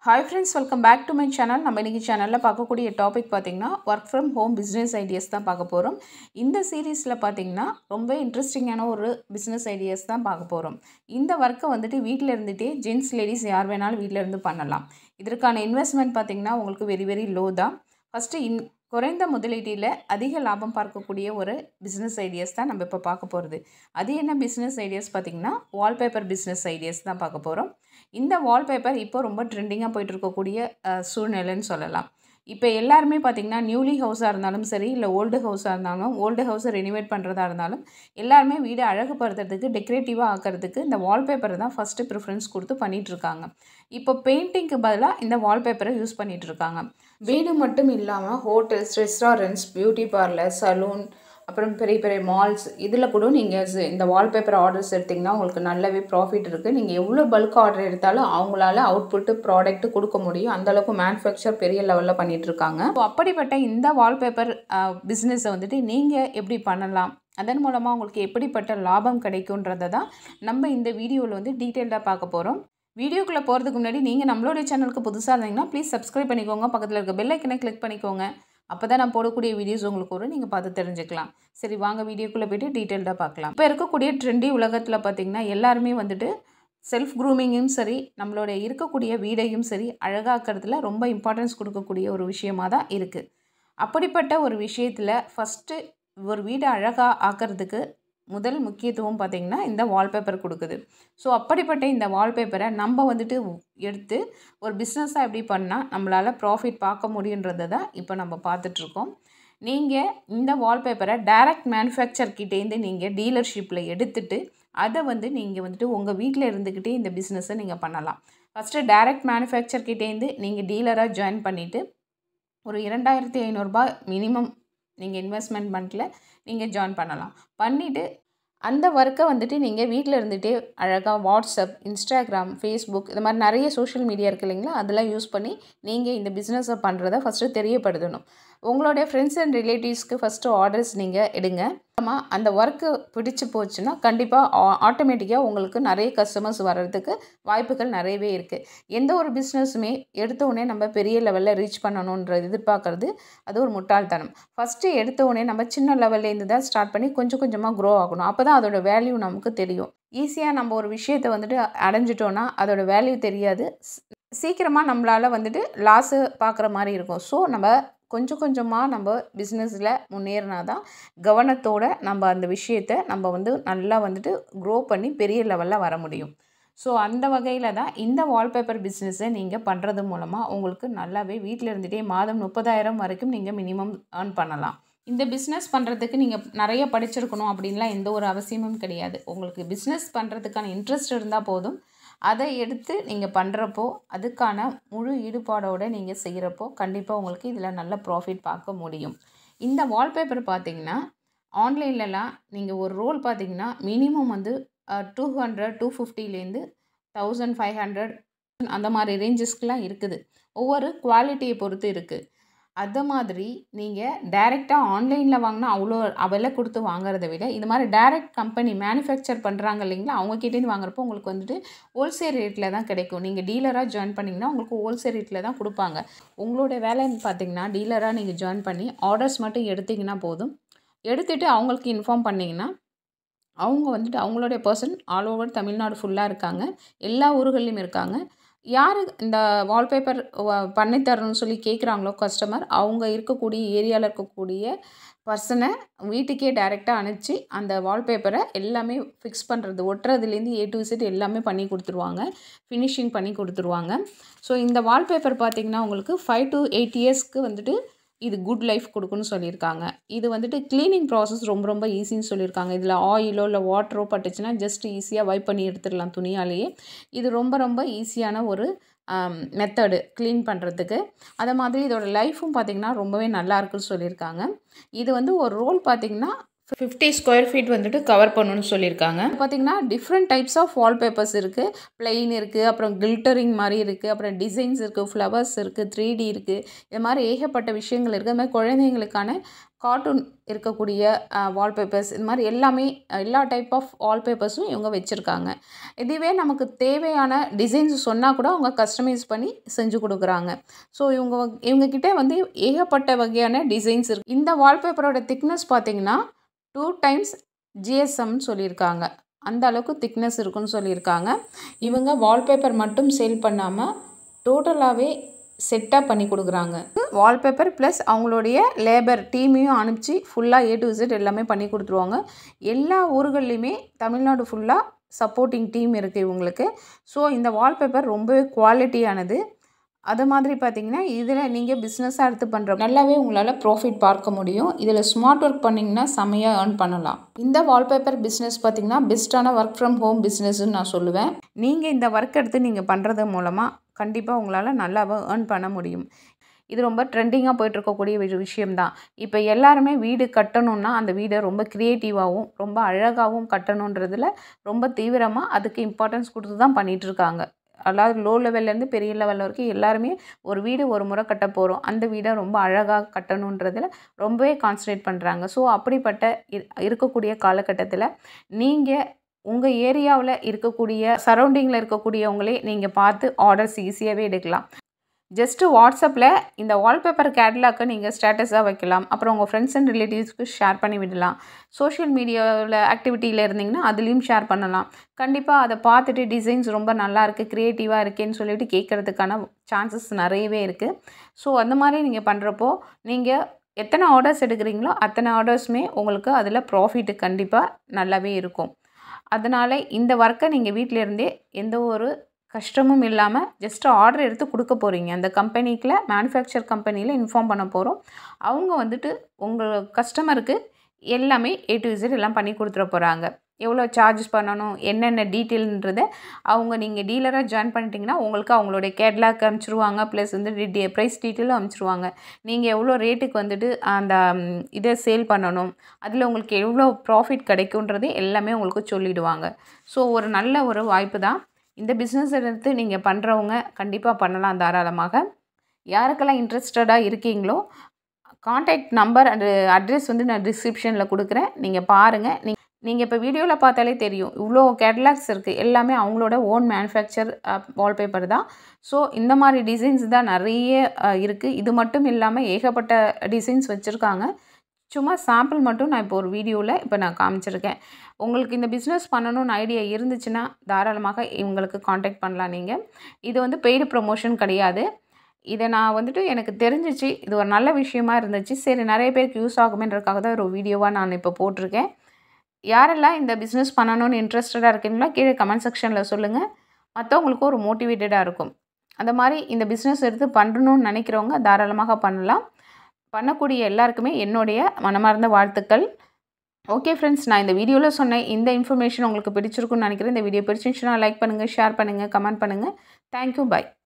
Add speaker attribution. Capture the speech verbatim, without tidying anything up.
Speaker 1: Hi friends, welcome back to my channel. நம்ம இன்னைக்கு சேனல்ல பார்க்கக்கூடிய டாபிக் பாத்தீங்கன்னா work from home business ideas தான் பார்க்க போறோம். இந்த சீரிஸ்ல பாத்தீங்கன்னா ரொம்ப இன்ட்ரஸ்டிங்கான ஒரு business ideas தான் பார்க்க போறோம். இந்த வர்க்க வந்துட்டு வீட்ல இருந்துட்டே ஜென்ஸ் லேடிஸ் யார் வேணாலும் வீட்ல இருந்து பண்ணலாம். இதற்கான இன்வெஸ்ட்மென்ட் பாத்தீங்கன்னா உங்களுக்கு வெரி வெரி லோ தான். ஃபர்ஸ்ட் குறைந்த முதலீட்டில் அதிக லாபம் பார்க்கக்கூடிய ஒரு பிஸ்னஸ் ஐடியாஸ் தான் நம்ம இப்போ பார்க்க போகிறது. அது என்ன பிஸ்னஸ் ஐடியாஸ் பார்த்திங்கன்னா வால்பேப்பர் பிஸ்னஸ் ஐடியாஸ் தான் பார்க்க போகிறோம். இந்த வால்பேப்பர் இப்போ ரொம்ப ட்ரெண்டிங்காக போயிட்டு இருக்கக்கூடிய சூழ்நிலைன்னு சொல்லலாம். இப்போ எல்லாருமே பார்த்திங்கன்னா நியூலி ஹவுஸாக இருந்தாலும் சரி, இல்லை ஓல்டு ஹவுஸாக இருந்தாலும், ஓல்டு ஹவுஸை ரெனிவேட் பண்ணுறதா இருந்தாலும் எல்லாருமே வீடு அழகுபடுத்துறதுக்கு, டெக்கரேட்டிவாக ஆக்கிறதுக்கு இந்த வால்பேப்பரை தான் ஃபஸ்ட்டு ப்ரிஃபரன்ஸ் கொடுத்து பண்ணிகிட்ருக்காங்க. இப்போ பெயிண்டிங்க்கு பதிலாக இந்த வால்பேப்பரை யூஸ் பண்ணிகிட்ருக்காங்க. வீடு மட்டும் இல்லாமல் hotels, restaurants, beauty parlour, saloon, அப்புறம் பெரிய பெரிய மால்ஸ் இதில் கூட நீங்கள் இந்த வால்பேப்பர் ஆர்டர்ஸ் எடுத்திங்கன்னா உங்களுக்கு நல்லாவே ப்ராஃபிட் இருக்குது. நீங்கள் எவ்வளோ பல்க் ஆர்டர் எடுத்தாலும் அவங்களால அவுட்புட்டு ப்ராடக்ட்டு கொடுக்க முடியும். அந்தளவுக்கு மேனுஃபேக்சர் பெரிய லெவலில் பண்ணிகிட்ருக்காங்க. ஸோ அப்படிப்பட்ட இந்த வால்பேப்பர் பிஸ்னஸை வந்துட்டு நீங்கள் எப்படி பண்ணலாம், அதன் மூலமாக உங்களுக்கு எப்படிப்பட்ட லாபம் கிடைக்குன்றதை தான் நம்ம இந்த வீடியோவில் வந்து டீட்டெயில்டாக பார்க்க போகிறோம். வீடியோக்குள்ளே போகிறதுக்கு முன்னாடி நீங்கள் நம்மளுடைய சேனலுக்கு புதுசாக இருந்தீங்கன்னா ப்ளீஸ் சப்ஸ்கிரைப் பண்ணிக்கோங்க. பக்கத்தில் இருக்க பெல் ஐக்கனை கிளிக் பண்ணிக்கோங்க. அப்போ தான் நான் போடக்கூடிய வீடியோஸ் உங்களுக்கு ஒரு நீங்கள் பார்த்து தெரிஞ்சுக்கலாம். சரி, வாங்க வீடியோக்குள்ளே போய்ட்டு டீட்டெயில்டாக பார்க்கலாம். இப்போ இருக்கக்கூடிய ட்ரெண்டி உலகத்தில் பார்த்திங்கன்னா எல்லாருமே வந்துட்டு செல்ஃப் க்ரூமிங்கும் சரி, நம்மளோட இருக்கக்கூடிய வீடையும் சரி அழகாக்கிறதுல ரொம்ப இம்பார்ட்டன்ஸ் கொடுக்கக்கூடிய ஒரு விஷயமாக தான் இருக்குது. அப்படிப்பட்ட ஒரு விஷயத்தில் ஃபஸ்ட்டு ஒரு வீடை அழகாக ஆக்கிறதுக்கு முதல் முக்கியத்துவம் பார்த்திங்கன்னா இந்த வால்பேப்பர் கொடுக்குது. ஸோ அப்படிப்பட்ட இந்த வால்பேப்பரை நம்ம வந்துட்டு எடுத்து ஒரு பிஸ்னஸாக எப்படி பண்ணால் நம்மளால் ப்ராஃபிட் பார்க்க முடியுன்றதை தான் இப்போ நம்ம பார்த்துட்ருக்கோம். நீங்கள் இந்த வால்பேப்பரை டைரக்ட் மேனுஃபேக்சர்கிட்டேருந்து நீங்கள் டீலர்ஷிப்பில் எடுத்துகிட்டு அதை வந்து நீங்கள் வந்துட்டு உங்கள் வீட்டில் இருந்துக்கிட்டே இந்த பிஸ்னஸை நீங்கள் பண்ணலாம். ஃபஸ்ட்டு டைரக்ட் மேனுஃபேக்சர்கிட்டேருந்து நீங்கள் டீலராக ஜாயின் பண்ணிவிட்டு ஒரு இரண்டாயிரத்தி ஐநூறுரூபா மினிமம் நீங்கள் இன்வெஸ்ட்மெண்ட் பண்ணில் நீங்கள் ஜாயின் பண்ணலாம். பண்ணிவிட்டு அந்த ஒர்க்கை வந்துட்டு நீங்கள் வீட்டில் இருந்துகிட்டே அழகாக வாட்ஸ்அப், இன்ஸ்டாகிராம், ஃபேஸ்புக் இது மாதிரி நிறைய சோஷியல் மீடியா இருக்குது இல்லைங்களா, அதெல்லாம் யூஸ் பண்ணி நீங்கள் இந்த பிஸ்னஸை பண்ணுறதை ஃபஸ்ட்டு தெரியப்படுத்தணும். உங்களுடைய ஃப்ரெண்ட்ஸ் அண்ட் ரிலேட்டிவ்ஸ்க்கு ஃபஸ்ட்டு ஆர்டர்ஸ் நீங்கள் எடுங்க. ஆமாம், அந்த ஒர்க்கு பிடிச்சி போச்சுன்னா கண்டிப்பாக ஆட்டோமேட்டிக்காக உங்களுக்கு நிறைய கஸ்டமர்ஸ் வர்றதுக்கு வாய்ப்புகள் நிறையவே இருக்குது. எந்த ஒரு பிஸ்னஸுமே எடுத்தோடனே நம்ம பெரிய லெவலில் ரீச் பண்ணணுன்ற எதிர்பார்க்குறது அது ஒரு முட்டாள்தனம். ஃபஸ்ட்டு எடுத்தோடனே நம்ம சின்ன லெவல்லேருந்து தான் ஸ்டார்ட் பண்ணி கொஞ்சம் கொஞ்சமாக க்ரோ ஆகணும். அப்போ தான் அதோட வேல்யூ நமக்கு தெரியும். ஈஸியாக நம்ம ஒரு விஷயத்தை வந்துட்டு அடைஞ்சிட்டோன்னா அதோட வேல்யூ தெரியாது. சீக்கிரமாக நம்மளால் வந்துட்டு லாஸு பார்க்குற மாதிரி இருக்கும். ஸோ நம்ம கொஞ்சம் கொஞ்சமாக நம்ம பிஸ்னஸில் முன்னேறினா தான் கவனத்தோடு நம்ம அந்த விஷயத்தை நம்ம வந்து நல்லா வந்துட்டு க்ரோ பண்ணி பெரிய லெவலில் வர முடியும். ஸோ அந்த வகையில் தான் இந்த வால்பேப்பர் பிஸ்னஸை நீங்கள் பண்ணுறது மூலமாக உங்களுக்கு நல்லாவே வீட்டில் இருந்துகிட்டே மாதம் முப்பதாயிரம் வரைக்கும் நீங்கள் மினிமம் ஏர்ன் பண்ணலாம். இந்த பிஸ்னஸ் பண்ணுறதுக்கு நீங்கள் நிறைய படிச்சிருக்கணும் அப்படின்லாம் எந்த ஒரு அவசியமும் கிடையாது. உங்களுக்கு பிஸ்னஸ் பண்ணுறதுக்கான இன்ட்ரெஸ்ட் இருந்தால் போதும். அதை எடுத்து நீங்கள் பண்ணுறப்போ அதுக்கான முழு ஈடுபாடோடு நீங்கள் செய்கிறப்போ கண்டிப்பாக உங்களுக்கு இதில் நல்ல ப்ராஃபிட் பார்க்க முடியும். இந்த வால்பேப்பர் பார்த்திங்கன்னா ஆன்லைன்லலாம் நீங்கள் ஒரு ரோல் பார்த்திங்கன்னா மினிமம் வந்து டூ ஹண்ட்ரட் டூ ஃபிஃப்டிலேருந்து தௌசண்ட் ஃபைவ் ஹண்ட்ரட் அந்த மாதிரி ரேஞ்சஸ்க்கெலாம் இருக்குது. ஒவ்வொரு குவாலிட்டியை பொறுத்து இருக்குது. அது மாதிரி நீங்கள் டைரெக்டாக ஆன்லைனில் வாங்கினா அவ்வளோ விலை கொடுத்து வாங்குறத விட இது மாதிரி டைரக்ட் கம்பெனி மேனுஃபேக்சர் பண்ணுறாங்க இல்லைங்களா, அவங்கக்கிட்டேருந்து வாங்குறப்போ உங்களுக்கு வந்துட்டு ஹோல்சேல் ரேட்டில் தான் கிடைக்கும். நீங்கள் டீலராக ஜாயின் பண்ணிங்கன்னா உங்களுக்கு ஹோல்சேல் ரேட்டில் தான் கொடுப்பாங்க. உங்களோட வேலைன்னு பார்த்திங்கன்னா டீலராக நீங்கள் ஜாயின் பண்ணி ஆர்டர்ஸ் மட்டும் எடுத்திங்கன்னா போதும். எடுத்துகிட்டு அவங்களுக்கு இன்ஃபார்ம் பண்ணிங்கன்னா அவங்க வந்துட்டு அவங்களுடைய பர்சன் ஆல் ஓவர் தமிழ்நாடு ஃபுல்லாக இருக்காங்க, எல்லா ஊர்கள்லையும் இருக்காங்க. யார் இந்த வால்பேப்பர் பண்ணி தரணும்னு சொல்லி கேட்குறாங்களோ கஸ்டமர், அவங்க இருக்கக்கூடிய ஏரியாவில் இருக்கக்கூடிய பர்சனை வீட்டுக்கே டைரெக்டாக அனுப்பிச்சி அந்த வால்பேப்பரை எல்லாமே ஃபிக்ஸ் பண்ணுறது, ஒட்டுறதுலேருந்து ஏ டு இசட் எல்லாமே பண்ணி கொடுத்துருவாங்க, ஃபினிஷிங் பண்ணி கொடுத்துருவாங்க. ஸோ இந்த வால்பேப்பர் பார்த்திங்கன்னா உங்களுக்கு ஃபைவ் டு எயிட் இயர்ஸ்க்கு வந்துட்டு இது குட் லைஃப் கொடுக்குன்னு சொல்லியிருக்காங்க. இது வந்துட்டு க்ளீனிங் ப்ராசஸ் ரொம்ப ரொம்ப ஈஸின்னு சொல்லியிருக்காங்க. இதில் ஆயிலோ இல்லை வாட்டரோ பட்டுச்சுன்னா ஜஸ்ட் ஈஸியாக வைப் பண்ணி எடுத்துடலாம் துணியாலேயே. இது ரொம்ப ரொம்ப ஈஸியான ஒரு மெத்தடு க்ளீன் பண்ணுறதுக்கு. அதை மாதிரி இதோட லைஃப்பும் பார்த்திங்கன்னா ரொம்பவே நல்லா இருக்குன்னு சொல்லியிருக்காங்க. இது வந்து ஒரு ரோல் பார்த்திங்கன்னா ஃபிஃப்டி ஸ்கொயர் ஃபீட் வந்துட்டு கவர் பண்ணணும்னு சொல்லியிருக்காங்க. பார்த்திங்கன்னா டிஃப்ரெண்ட் டைப்ஸ் ஆஃப் வால்பேப்பர்ஸ் இருக்குது. பிளெயின் இருக்குது, அப்புறம் கில்டரிங் மாதிரி இருக்குது, அப்புறம் டிசைன்ஸ் இருக்குது, ஃப்ளவர்ஸ் இருக்குது, த்ரீ டி இருக்குது. இது மாதிரி ஏகப்பட்ட விஷயங்கள் இருக்குது. அது மாதிரி குழந்தைங்களுக்கான கார்ட்டூன் இருக்கக்கூடிய வால்பேப்பர்ஸ், இது மாதிரி எல்லாமே எல்லா டைப் ஆஃப் வால்பேப்பர்ஸும் இவங்க வச்சுருக்காங்க. இதுவே நமக்கு தேவையான டிசைன்ஸ் சொன்னால் கூட அவங்க கஸ்டமைஸ் பண்ணி செஞ்சு கொடுக்குறாங்க. ஸோ இவங்க இவங்கக்கிட்ட வந்து ஏகப்பட்ட வகையான டிசைன்ஸ் இருக்குது. இந்த வால்பேப்பரோட திக்னஸ் பார்த்திங்கன்னா டூ டைம்ஸ் ஜிஎஸ்எம்னு சொல்லியிருக்காங்க. அந்த அளவுக்கு திக்னஸ் இருக்குன்னு சொல்லியிருக்காங்க. இவங்க வால்பேப்பர் மட்டும் சேல் பண்ணாமல் டோட்டலாகவே செட்டாக பண்ணி கொடுக்குறாங்க. வால்பேப்பர் ப்ளஸ் அவங்களுடைய லேபர் டீமையும் அனுப்பிச்சு ஃபுல்லாக ஏ டு இசட் எல்லாமே பண்ணி கொடுத்துருவாங்க. எல்லா ஊர்கள்லையுமே தமிழ்நாடு ஃபுல்லாக சப்போர்ட்டிங் டீம் இருக்குது இவங்களுக்கு. ஸோ இந்த வால்பேப்பர் ரொம்பவே குவாலிட்டியானது. அது மாதிரி பார்த்திங்கன்னா இதில் நீங்கள் பிஸ்னஸாக எடுத்து பண்ணுற நல்லாவே உங்களால் ப்ராஃபிட் பார்க்க முடியும். இதில் ஸ்மார்ட் ஒர்க் பண்ணிங்கன்னா செமையாக ஏர்ன் பண்ணலாம். இந்த வால்பேப்பர் பிஸ்னஸ் பார்த்திங்கன்னா பெஸ்ட்டான ஒர்க் ஃப்ரம் ஹோம் பிஸ்னஸ்ன்னு நான் சொல்லுவேன். நீங்கள் இந்த ஒர்க் எடுத்து நீங்கள் பண்ணுறது மூலமாக கண்டிப்பாக உங்களால் நல்லாவே ஏர்ன் பண்ண முடியும். இது ரொம்ப ட்ரெண்டிங்காக போயிட்டுருக்கக்கூடிய ஒரு விஷயம்தான். இப்போ எல்லாருமே வீடு கட்டணுன்னா அந்த வீடை ரொம்ப க்ரியேட்டிவாகவும் ரொம்ப அழகாகவும் கட்டணுன்றதில் ரொம்ப தீவிரமாக அதுக்கு இம்பார்ட்டன்ஸ் கொடுத்து தான் பண்ணிகிட்ருக்காங்க. அதாவது லோ லெவல்லேருந்து பெரிய லெவல் வரைக்கும் எல்லாருமே ஒரு வீடு ஒரு முறை கட்ட போகிறோம், அந்த வீடை ரொம்ப அழகாக கட்டணுன்றதில் ரொம்பவே கான்சன்ட்ரேட் பண்ணுறாங்க. ஸோ அப்படிப்பட்ட இருக்கக்கூடிய காலகட்டத்தில் நீங்கள் உங்கள் ஏரியாவில் இருக்கக்கூடிய சரௌண்டிங்கில் இருக்கக்கூடியவங்களே நீங்கள் பார்த்து ஆர்டர்ஸ் ஈஸியாகவே எடுக்கலாம். ஜஸ்ட்டு வாட்ஸ்அப்பில் இந்த வால்பேப்பர் கேட்லாக்கை நீங்கள் ஸ்டேட்டஸாக வைக்கலாம். அப்புறம் உங்கள் ஃப்ரெண்ட்ஸ் அண்ட் ரிலேட்டிவ்ஸ்க்கு ஷேர் பண்ணி விடலாம். சோஷியல் மீடியாவில் ஆக்டிவிட்டியில் இருந்தீங்கன்னா அதுலேயும் ஷேர் பண்ணலாம். கண்டிப்பாக அதை பார்த்துட்டு டிசைன்ஸ் ரொம்ப நல்லாயிருக்கு, க்ரியேட்டிவாக இருக்கேன்னு சொல்லிட்டு கேட்குறதுக்கான சான்சஸ் நிறையவே இருக்குது. ஸோ அந்த மாதிரி நீங்கள் பண்ணுறப்போ நீங்கள் எத்தனை ஆர்டர்ஸ் எடுக்கிறீங்களோ அத்தனை ஆர்டர்ஸுமே உங்களுக்கு அதில் ப்ராஃபிட்டு கண்டிப்பாக நல்லாவே இருக்கும். அதனால் இந்த ஒர்க்கை நீங்கள் வீட்டில் இருந்தே எந்த ஒரு கஷ்டமும் இல்லாமல் ஜஸ்ட்டு ஆர்டர் எடுத்து கொடுக்க போகிறீங்க. அந்த கம்பெனிக்கில் மேனுஃபேக்சர் கம்பெனியில் இன்ஃபார்ம் பண்ண போகிறோம். அவங்க வந்துட்டு உங்கள் கஸ்டமருக்கு எல்லாமே ஏ டு இசட் எல்லாம் பண்ணி கொடுத்துட போகிறாங்க. எவ்வளோ சார்ஜஸ் பண்ணணும், என்னென்ன டீட்டெயில்ன்றதை அவங்க நீங்கள் டீலராக ஜாயின் பண்ணிட்டீங்கன்னா உங்களுக்கு அவங்களுடைய கேட்லாக் அனுப்பிச்சிருவாங்க. ப்ளஸ் வந்து டி ப்ரைஸ் டீட்டெயிலும் அனுப்பிச்சிருவாங்க. நீங்கள் எவ்வளோ ரேட்டுக்கு வந்துட்டு அந்த இதை சேல் பண்ணணும், அதில் உங்களுக்கு எவ்வளோ ப்ராஃபிட் கிடைக்குன்றது எல்லாமே உங்களுக்கு சொல்லிவிடுவாங்க. ஸோ ஒரு நல்ல ஒரு வாய்ப்பு தான். இந்த பிஸ்னஸ் எடுத்து நீங்கள் பண்ணுறவங்க கண்டிப்பாக பண்ணலாம் தாராளமாக. யாருக்கெல்லாம் இன்ட்ரெஸ்டடாக இருக்கீங்களோ கான்டாக்ட் நம்பர் அண்டு அட்ரஸ் வந்து நான் டிஸ்கிரிப்ஷனில் கொடுக்குறேன். நீங்கள் பாருங்கள். நீ நீங்கள் இப்போ வீடியோவில் பார்த்தாலே தெரியும் இவ்வளோ கேட்லாக்ஸ் இருக்குது. எல்லாமே அவங்களோட ஓன் மேனுஃபேக்சர் வால்பேப்பர் தான். ஸோ இந்த மாதிரி டிசைன்ஸ் தான் நிறைய இருக்குது. இது மட்டும் இல்லாமல் ஏகப்பட்ட டிசைன்ஸ் வச்சுருக்காங்க. சும்மா சாம்பிள் மட்டும் நான் இப்போ ஒரு வீடியோவில் இப்போ நான் காமிச்சிருக்கேன். உங்களுக்கு இந்த பிஸ்னஸ் பண்ணணும்னு ஐடியா இருந்துச்சுன்னா தாராளமாக இவங்களுக்கு காண்டாக்ட் பண்ணலாம். நீங்கள் இது வந்து பெய்டு ப்ரமோஷன் கிடையாது. இதை நான் வந்துட்டு எனக்கு தெரிஞ்சிச்சு, இது ஒரு நல்ல விஷயமா இருந்துச்சு. சரி நிறைய பேருக்கு யூஸ் ஆகுமேன்றதுக்காக தான் ஒரு வீடியோவாக நான் இப்போ போட்டிருக்கேன். யாரெல்லாம் இந்த பிஸ்னஸ் பண்ணணும்னு இன்ட்ரெஸ்டடாக இருக்கீங்களோ கீழே கமெண்ட் செக்ஷனில் சொல்லுங்கள். மற்றவங்களுக்கும் ஒரு மோட்டிவேட்டடாக இருக்கும். அந்த மாதிரி இந்த பிஸ்னஸ் எடுத்து பண்ணணும்னு நினைக்கிறவங்க தாராளமாக பண்ணலாம். பண்ணக்கூடிய எல்லாருக்குமே என்னுடைய மனமார்ந்த வாழ்த்துக்கள். ஓகே ஃப்ரெண்ட்ஸ், நான் இந்த வீடியோவில் சொன்னேன் இந்த இன்ஃபர்மேஷன் உங்களுக்கு பிடிச்சிருக்குன்னு நினைக்கிறேன். இந்த வீடியோ பிடிச்சிருந்துச்சுன்னா லைக் பண்ணுங்கள், ஷேர் பண்ணுங்கள், கமெண்ட் பண்ணுங்கள். Thank you, by.